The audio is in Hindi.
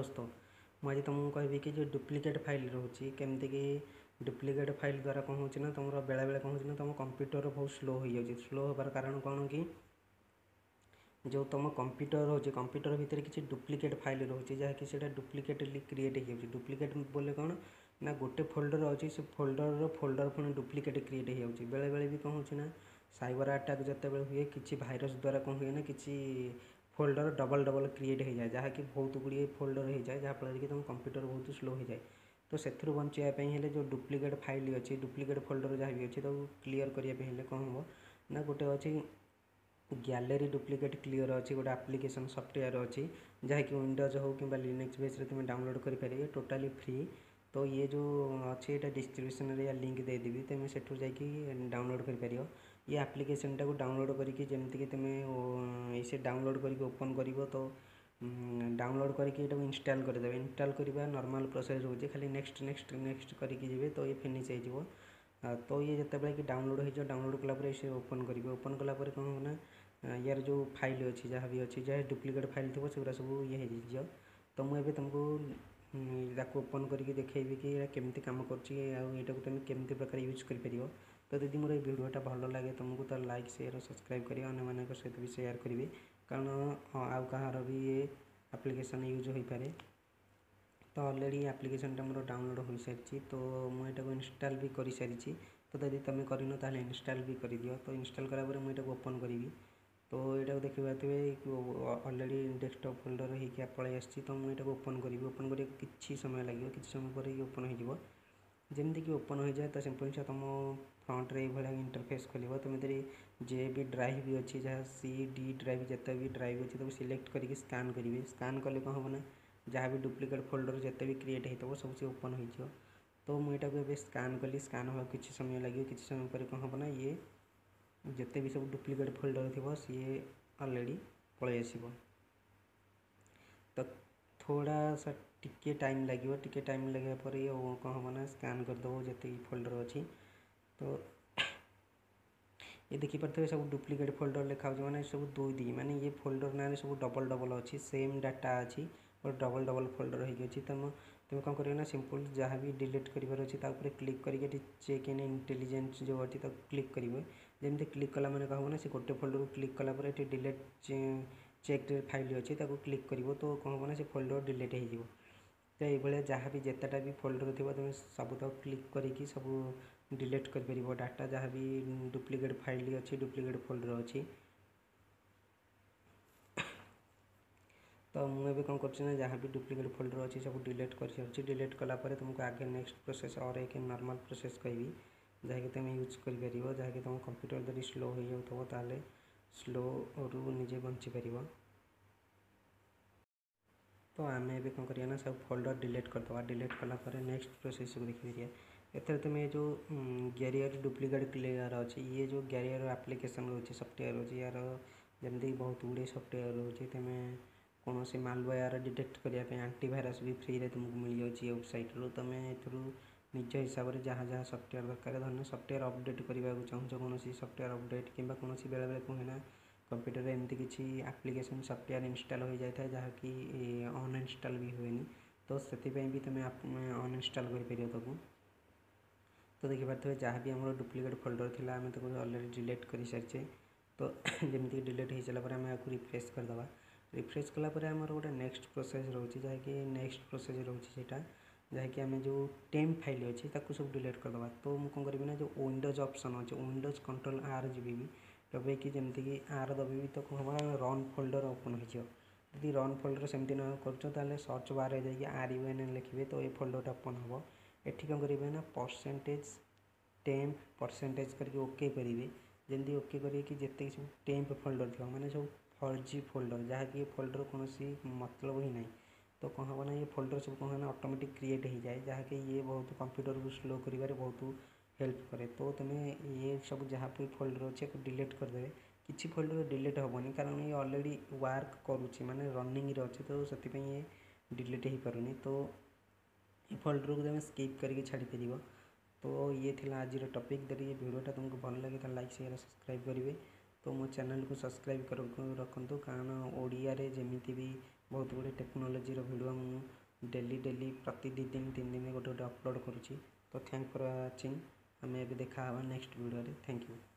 दोस्तों मुझे तुमको कहबी कि जो डुप्लिकेट फाइल रोचे केमती कि डुप्लिकेट फाइल द्वारा कौन होना तुम बेले बेले कौन हो तुम कंप्यूटर बहुत स्लो हो जाए स्लो होबार कारण कौन कि जो तुम कंप्यूटर रोचे कंप्यूटर भितर किसी डुप्लिकेट फाइल रोचे जहाँकि डुप्लिकेटली क्रिएट हो डुप्लिकेट बोले कौन ना गोटे फोल्डर अच्छी से फोल्डर पुणी डुप्लिकेट क्रिएट हो बेले बेले भी कौन हो साइबर अटैक जिते हुए कि भाइरस द्वारा कौन हुए ना कि फोल्डर डबल डबल क्रिएट हो जाए जहाँकि बहुत गुड़िए फोल्डर हो जाए जहाँफल कि तुम कंप्यूटर बहुत स्लो हो जाए तो से बचाई जो डुप्लिकेट फाइल अच्छी डुप्लिकेट फोल्डर जहाँ भी अच्छे तो क्लीयर करने कौन हम ना गोटे अच्छी गैलेरी डुप्लिकेट क्लियर अच्छी गोटे एप्लिकेशन सॉफ्टवेयर अच्छी जहाँकि विंडोज हो कि लिनक्स बेस तुम डाउनलोड करेंगे टोटाली फ्री तो ये जो अच्छे ये डिस्क्रिप्शन या लिंक देदेवी तुम से डाउनलोड कर ये एप्लिकेशन टाक डाउनलोड करके जमीक तुम इसे डाउनलोड करके ओपन कर तो डाउनलोड करके इंस्टॉल करदे इंस्टॉल करवा नॉर्मल प्रोसेस रोचे खाली नेक्स्ट नेक्स्ट नेक्स्ट करके जी तो ये फिनिश हो तो ये जिते कि डाउनलोड हो डाउनलोड कलापर इसे ओपन करेंगे ओपन कलापर कौन होना यार जो फाइल अच्छी जहाँ भी अच्छी जहाँ डुप्लिकेट फाइल थी से सब ये हो तो मुझे तुमको ओपन करके देखेबी कि केमती काम कर तुम केमती प्रकार यूज कर तो दीदी मोर भिडियोटा भल लगे तुमको तो लाइक शेयर सब्सक्राइब करें अन्य सहित भी शेयर करेंगे कारण आउ कहार भी ये एप्लिकेशन यूज हो पारे तो ऑलरेडी एप्लिकेशन मोर डाउनलोड हो सारी तो मुझे इंस्टॉल भी कर सारी तो यदि तुम करन ताल इंस्टॉल भी कर दियो तो इंस्टॉल करापर मुझे ओपन करी तो यहाँ देखी पारे ऑलरेडी डेस्कटॉप फोल्डर होकर पलि आसी तो मुझे ओपन करी ओपन कर किसी समय लगे किसी समय पर ओपन हो जमीक ओपन हो जाए तो सिंपल तुम फ्रंट रे भाया इंटरफेस खोल तुम जे भी ड्राइव भी अच्छी जहाँ सी डी ड्राइव जिते भी ड्राइव अच्छी तब सिलेक्ट करके स्कान करेंगे स्कान कले कौन हम ना जहाँ भी डुप्लिकेट फोल्डर जिते भी क्रिएट होता सब से ओपन हो तो मुझे स्कान कली स्कान हाँ किसी समय लगे किसी समय पर कौन हम ना ये जिते भी सब डुप्लिकेट फोल्डर थी सी ऑलरेडी पलि आसो तो थोड़ा सा टिके टाइम लगे टिके टाइम लगे पर ये कौन हम ना स्कान करदेव जिते फोल्डर अच्छी तो ये देखिपे सब डुप्लिकेट फोल्डर लिखा मैंने सब दुई दी माने ये फोल्डर ना सब डबल डबल अच्छी सेम डाटा अच्छी और डबल डबल फोल्डर होगी तुम कौन कर सिंपल जहाँ भी डिलीट करार अच्छे क्लिक करके चेक इन इंटेलिजेंस जो अच्छी क्लिक करेंगे जमी क्लिक कला मैंने कौन ना से गोटे फोल्डर को क्लिक कलापर ये डिलीट चेक फाइल अच्छी क्लिक कर तो कौन हम ना से फोल्डर डिलीट हो तो ये जहाँ भी जितेटा भी फोल्डर थी तुम सब तक क्लिक करके सब डिलीट कर डाटा जहाँ भी डुप्लिकेट फाइल अच्छी डुप्लिकेट फोल्डर अच्छी तो मुझे कौन कर जहाँ भी डुप्लिकेट फोल्डर अच्छी सब डिलीट कर डिलीट कलापर तुमको आगे नेक्स्ट प्रोसेस और एक नॉर्मल प्रोसेस कहबी जहाँकि तुम यूज कर जहाँकि तुम कंप्यूटर जब स्लो हो जाऊँ ताल स्लो रू निजे बंची पार तो आम ए कौन करिए सब फोल्डर डिलीट करदे डिलीट कलापर नेक्स्ट प्रोसेस को देखिए एथर तुम जो गैरियर डुप्लिकेट क्लियर अच्छी ये जो गैरियर एप्लिकेशन रोचे सॉफ्टवेयर रोचे यार जमीक बहुत गुड़े सॉफ्टवेयर रोचे तुम कौन से मालवेयर डिटेक्ट करने एंटीवायरस भी फ्री रे तुमको मिल जाए वेबसाइट रू तुम निज हिसाब से जहाँ जहाँ सॉफ्टवेयर दरकार धरना सॉफ्टवेयर अपडेट करने को चाहूँ कौन सॉफ्टवेयर अपडेट कि कौन बेले बेले कौन है कंप्यूटर में एमती किसी एप्लिकेशन सॉफ्टवेयर इंस्टॉल हो जाए जहाँकि अनइंस्टॉल भी हुए तो से भी तुम अनइंस्टॉल कर तो देखिपे जहाँ भी आम डुप्लिकेट फोल्डर थी आम तो ऑलरेडी डिलीट कर सारी तो जमीक डिलीट हो सारापर आम आपको रिफ्रेश करदे रिफ्रेश कलापर आम गोटे नेक्स्ट प्रोसेस रोचे जहाँकि नेक्स्ट प्रोसेस रोचे जहाँकि आम जो टेम्प फाइल अच्छी सब डिलीट करदे तो मुझे कौन करी ना जो विंडोज ऑप्शन अच्छे विंडोज कंट्रोल आर जी दबाई जमीक आर दबेबी तो कौन हम रन फोल्डर ओपन हो यदि रन फोल्डर सेमती न कर सर्च बार जाकि RUN लिखे तो ये फोल्डर ओपन हम एठी कौन करेंगे ना परसेंटेज टेम्प परसेंटेज करके ओके करेंगे जमी ओके करेंगे कि जिते सब टेम्प फोल्डर थी मैंने सब 4G फोल्डर जहाँकि ये फोल्डर कौन मतलब ही ना तो कौन हम ना ये फोल्डर सब कौन है ऑटोमेटिक क्रिएट हो जाए जहाँकि ये बहुत कंप्यूटर को स्लो कर बहुत हेल्प करे तो तुम्हें ये सब जहाँ भी फोल्डर अच्छे डिलीट करदे किसी फोल्डर डिलीट हेनी कारण ये ऑलरेडी वर्क करुच्ची माने रनिंग अच्छे तो से ये डिलीट हो पारुनी तो ये फोल्डर को तुम स्किप करके छाड़ी पार तो ये थी आज टॉपिक यदि ये वीडियोटा तुमको भल लगे तो लाइक शेयर सब्सक्राइब करेंगे तो मो चैनल को सब्सक्राइब कर रखु कारण ओडिया रे जमीती भी बहुत गुड़े टेक्नोलोजी भिडियो मु डेली प्रति 2 दिन 3 दिन गोटे अपलोड करुँची। तो थैंक फॉर वाचिंग। हमें भी देखा नेक्स्ट वीडियो रे। Thank you.